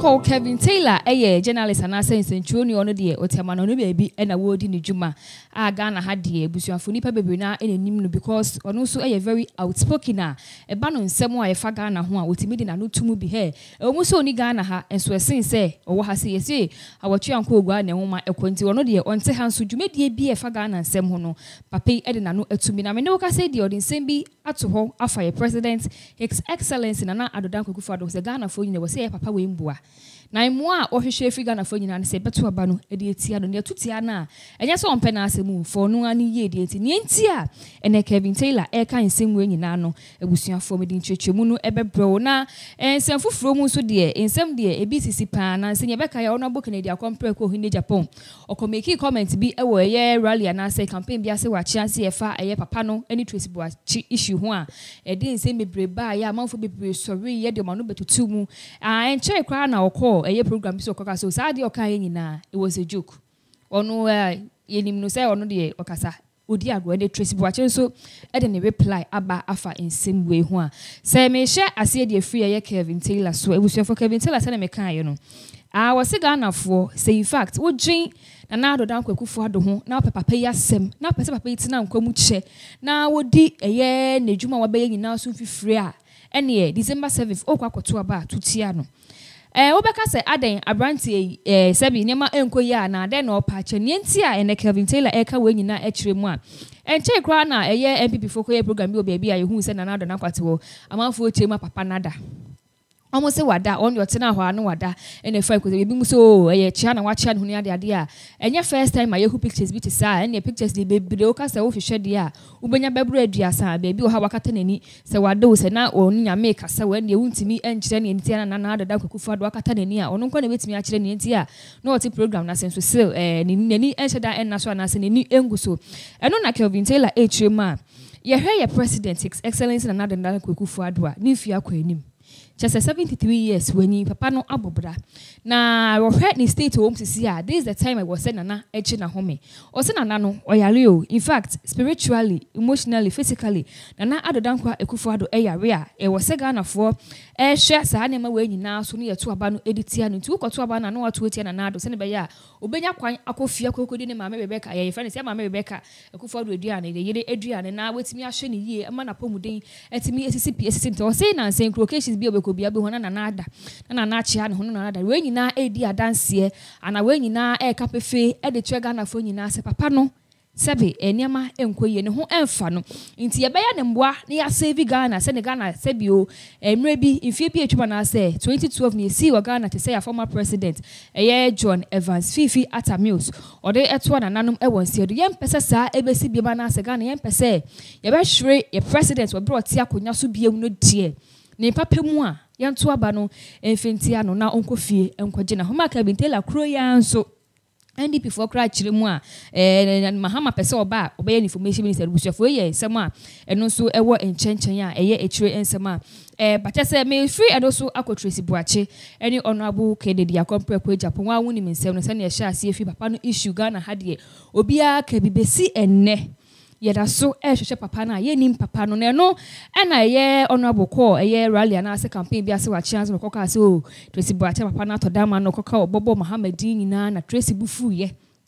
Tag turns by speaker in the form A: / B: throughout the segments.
A: call Kevin Taylor, journalist and sense and Juni on the dear, or Tamano baby, and a word in the Juma. Ghana had dear, Busia Funipa Babina, and a Nimno because, or also a very outspoken, a banon somewhere a fagana who would timid and not to move here. Almost only Ghana ha, and so a saying say, or what has he say, our uncle Guana, woman, a quantity or no dear, on Tehans, so you may be a fagana and Semono, Pape Edina, a to me. I mean, no, I say the audience same be at home after a president, His Excellency, and not Adodanko Fado, the Ghana for you, was say, Papa Wimboa. Na imwa ohwehwe Africa na fanyina ne se beto aba no e de etia no ne atutia na enye so ompe na asemu for no ani ye de enti ne entia ene Kevin Taylor e kan nsem we nyina no ebusuafo me de nchechemu no ebebro na ensem foforo mu so de ensem de e BCC pa na nse ye beka ya ono book Canada compare ko hin Agyapong okomeki comment bi e wo ye rally na say campaign bi ase wa chance e fa eye papa no ani Tracey Boakye issue ho a e de nsem bebre ba ya manfo bebre sorry ye de ma no betutu mu enche kra na okọ a program so okaka so sad your nyina it was a joke ono yenim no say ono de okasa odi agro de Tracey Boakye so e de ne reply aba afa in same way ho a say me share ase de free ye Kevin Taylor so ebusuafo Kevin Taylor say na me kan ye no was Ghana for say in fact wo dwen na Adodan Kwakufu ado ho na papa yi asem na pese papa yi tina nkwamu che na wodi eye na dwuma wa be nyina so fifire a ene December 7th okwakoto aba tutia no Obeka say aden abranti sebi nema enkoyi a na aden no pache nienti a ene Kevin Taylor eka we nyina ekire mu a enche kra na eye MPP fokoye program bi obi a yehu se na Adodan Kwakufu amanfo ekire mu papa nada almost say wada on your tina hwa no wada ene fa ko bi mu so chia na wa chia no ade ade a enye first time ayehu pictures bi tisa ene pictures de bebre o ka say wo hwehwe de a ubenya bebro aduasa ba bi o ha wakata nani say wada o se na onu nya make asa wa ne wuntimi enkyere ne ntia na Adodan Kwakufu ado wakata nani a onu nko na betimi akire ne ntia na oti program na senso still nani enhyeda en na so na se nani engu so eno na Kevin Taylor hrema ye hwe ye president His Excellency na Adodan Kwakufu ado a ni fia kwa enim just 73 years when you papa no abobra na rohwe ni state home sisi a this is the time I was saying na echi na home o se na no oyare o in fact spiritually emotionally physically na Adodan Kwakufu ado eyare a e was se Ghana for hwe sa na ma we nyina so no yeto aba no editia no nti ukoto aba na no wato etia na ado se ne be ya obenya kwan akofia kokodi ne mama Rebecca ye friend se mama Rebecca Kwakufu ado eduane de yire eduane na wetimi ahwe ne yie ama na pomuden etimi esisi pie esisi nti o se na sen locations bi ko bia be hona na nada na na chia ne hono na nada we nyina edi adanse ana we nyina kapefe e de twa Ghana fo nyina se papa no sebe eniama enkoye ne ho emfa no nti ye be ya ne mboa ne ya save Ghana se ne Ghana sebi o emre bi ifie bi etwa na se 2012 ne si wa Ghana te say former president John Evans Fifi Atamios ode eto na nanom e won se do ye mpese sa ebesi bi ba na se Ghana ye mpese ye be hwere ye president we brought ya konya so biem no die ne papa mu a yanto aba no emfentia no na onkofie enkoje na homa Kevin Taylor kro ya nso NDP for kra kire mu a mahama pese oba obeye information minister busuafo ye nsem a eno so ewo enchenchen a eye ekire ensem a bata se me free ado so akọ Tracey Boakye eni honorable Kennedy Akompre ko Agyapong wa woni nsem no se na ye sha ase efi papa no issue Ghana hade obia ka bibesi enne yeda so hwehwe papa na ye nim papa no no na ye honorable call ye rally na ase campaign bi ase wa chance no koka ase o Tracey Boakye papa na to dama no koka obobo Mohammed nyina na Tracey bufu ye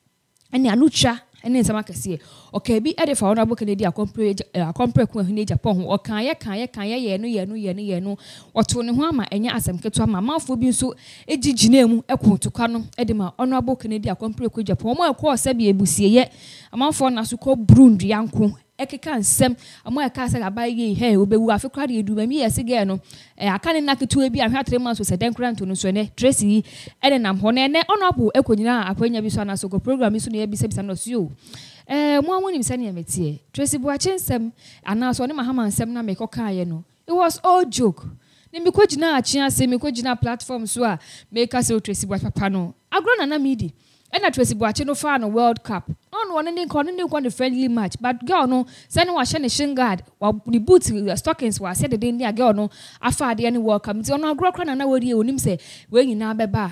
A: ene anutwa ene nsama kase okay bi e de fa honorable Kennedy Akompre ko hin Agyapong ho kan ye ye no oto ne ho ama enya asem keto ama mafo bi nso ejigina mu ekontoka no e de ma honorable Kennedy Akompre ko Agyapong mo ekọ sabi ebusie ye amafo na so ko Burundi yanko ekeka nsem amo eka se gaba ye he obewu afekra de edu bami yesi ge no aka ne naketu ebi ahwa 3 months so den kranto no so ne Tracey ene nam ho ne honorable ekonyina akwanya bi so na so ko program so ne ya bi se no so yo mo amoni misa ne metie Tracey Boakye nsem ana so ne mahama nsem na me koka ye no it was all joke ne me kojina achia se me kojina platform so a me ka se Tracey Boakye papa no agro na midi ena Tracey Boakye no fa no World Cup on one ne ko the friendly match but girl no say no wa shine shin guard wa the boots stockings wa say the day dia girl no afa de any World Cup nti ono agro kra na wori e onim say we nyina beba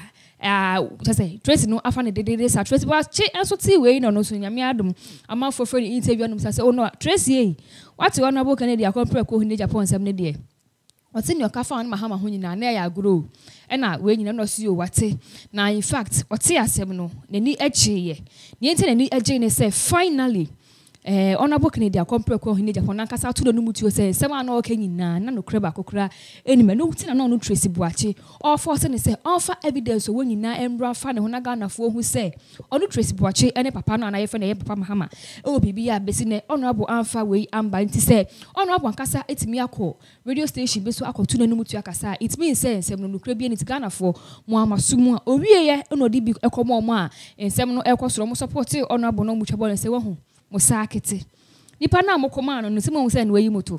A: say Tracey no afa ne de sa Tracey Boakye enso ti we no so nyame adom ama for friend interview no say oh no Tracey what honorable Kennedy Akompre ko hin Agyapong sam ne de what's in your cafe and Mahama Hunina, near grow. And I, when you know, see you what now, in fact, what's here, Semino, the new edge ye. The internet edge say, finally. Honorable Canadian compare ko hini Japan ankasa to no mutu say sema na okenyi na no kreba kokra enime no tina no Tracey Boakye all force ne say offer evidence so nyina embra fa ne ho na Ghana fo hu say onu Tracey Boakye ene papa no anaye fa ne papa Mahama bibi ya besi ne honorable amfa we amba nti say honorable ankasa etimi akọ radio station be so akọ to no mutu akasa it means say ensem no kra bi nti Ghana fo mo amasumu a owie ye no di bi ekomo mo a ensem no ekosoro mo support honorable no mutwa ball say wo Musakete. Nipa na mokoma no nsema hu se na wayi moto.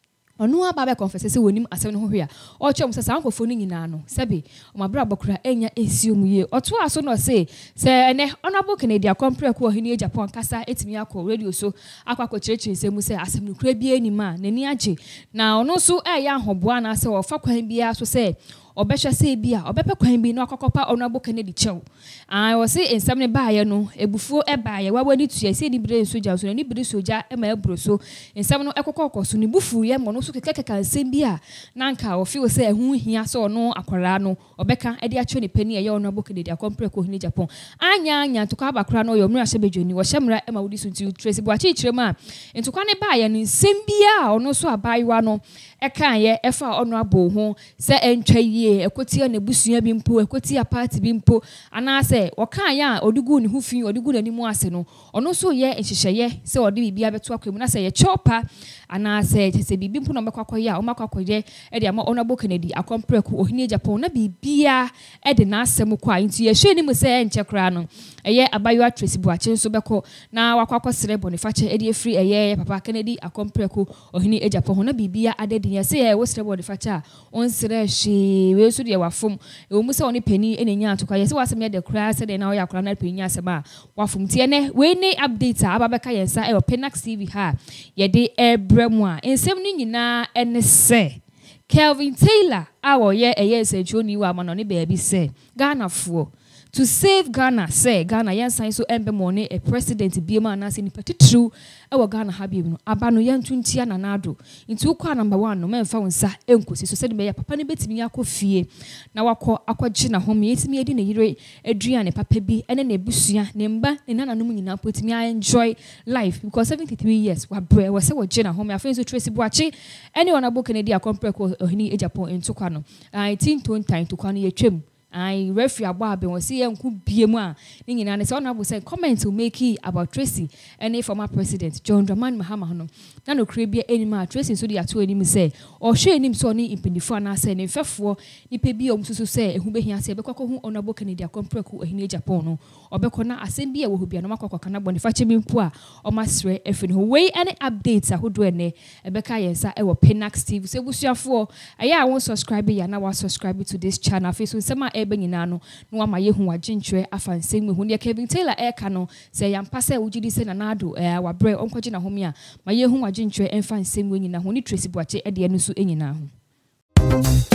A: Onu aba be confess se wonim asem no ho hwea. O chem se sankofo no nyina no. Sebe o mabra bokura enya esium ye. Oto aso no se ene honorable Canadian compare ko hini Agyapong kasa etimi akọ radio so akwa kirechire nsemu se asem no kura bi anima na ni age. Na ono so ya ahoboa na se ofa kwan bia so se obehwe se bia obepe kwan bi na akokopa honorable Canadian chew. I say ensem ne baaye no ebufuo baaye wawani tuye se ni bire soja so ni bire soja ma ebro so ensem no ekokoko so ni bufu ye mo no so kekeka nsem bia na nka o feel say ehu hia so no akwara no obeka e de acho ne pani ye honorable Canadian compare ko hini Agyapong anya to ka abakra no yo mra hye bedwani wo hyemra ma wodi so ti Tracey Boakye kirema entokwa ne baaye no nsem bia ono so abaiwa no eka ye efa honorable ho se entwa yie ekotia na busua bi mpo ekotia party bi mpo ana se okan ya odigu ni hufi odigu na nimu ase no ono so ye enhyehyeye se odi bibia beto akwemu na se ye chopa ana se bibi mpo na mekwakoye o makwakoye e de ama honorable Canadian compare ko ohini Agyapong na bibia e de na asem kwa nti ye hwe ni mu se enchekra no eye abayo Tracey Boakye so beko na wakwakọ Celebs ne fache e de free eye papa Canadian compare ko ohini Agyapong na bibia adedi ye se ye wo Celebs ne fache a on sere hwe we so de wafom e wo mu se oni pani e nya atokwa ye se wasem ye de kra se de na wo yakra na pani asem a wafom tie ne we ne update a ababeka yensa e Pinax TV ha ye de ebremu a ensem ni nyina ene se Kelvin Taylor awo ye eye se joni wa ma no ne baabi se Ghana fo to save Ghana say Ghana yan sign so embe money a president biema na se ni patitru e wo Ghana ha biemu no aba no yan tuntia na nado nti ukwa number 1 no memfa wonsa enkosi so se de be papa ne betimi akofie na wakọ akọgye na hom yetimi edi na yire aduane papa bi ene na ebusua ne mba ne nananom nyina potimi enjoy life because 73 years wa bre we se wo gye na hom afen so Tracey Boakye anyone abo Canadian compare ko ohini Agyapong entokwa no 19 to kwa no yetwem I referee about when see and could be a in an honorable say comment to make it about Tracey and former president John Dramani Mahama. Nano crabby any ma Tracey so the atu any say or shame him so ni in Pendifana say in for ni pebi to say who be here say because who honorable Canadian compare who in Agyapong or Becona assembly who be a Namako Canabon fetching poor or masre if in way any updates who do any a Becca yensa or Pinax TV say who's your for I won't subscribe ya now subscribe to this channel face with some Beninano, no one my yehu wajinchwe afan same with Hunia Kevin Taylor cano say yam passe ujidi sen anado our bre onkojina homia my yehu wajinchwe and fan same when you na huni Tracey Boakye at the enusu enyina.